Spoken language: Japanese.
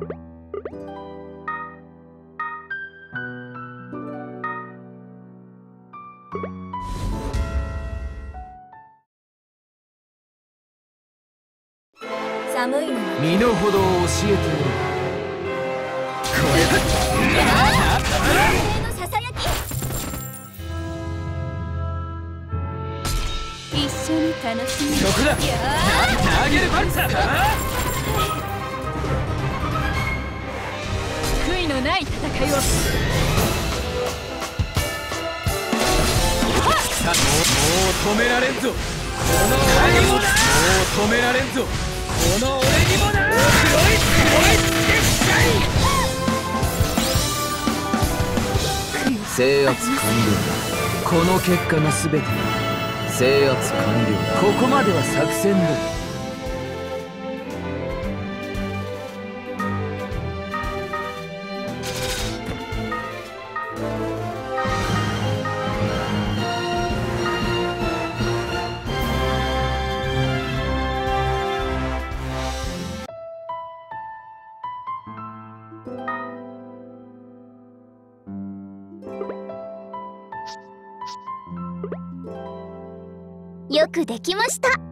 寒いのに身の程を教えてやる。これだ。 のささやき一緒に楽しみそこだ。投げるパンツァー。 悔いのない戦いをもう止められんぞ。この俺にもな。もう止められんぞ。この俺にもな。黒い絶対制圧完了。この結果が全てだ。制圧完了。ここまでは作戦だ。 よくできました。